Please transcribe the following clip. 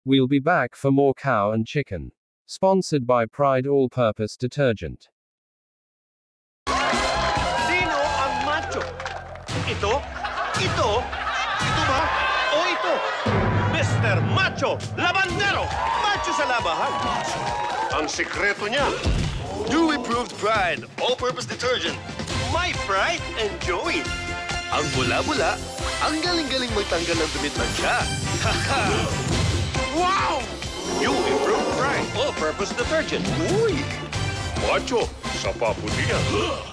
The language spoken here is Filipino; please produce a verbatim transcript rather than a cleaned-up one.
We'll be back for more cow and chicken. Sponsored by Pride All-Purpose Detergent. Sino ang macho? Ito? Ito? Ito ba? O ito? Mister Macho Labandero! Macho sa labahan! Ang sikreto niya, Newly proved Pride All-Purpose Detergent. my pride and joy. Ang bula-bula, ang galing-galing magtanggal ng dumit ng siya. Wow! New improved Pride All-Purpose Detergent. Uy! Macho sa paputihan.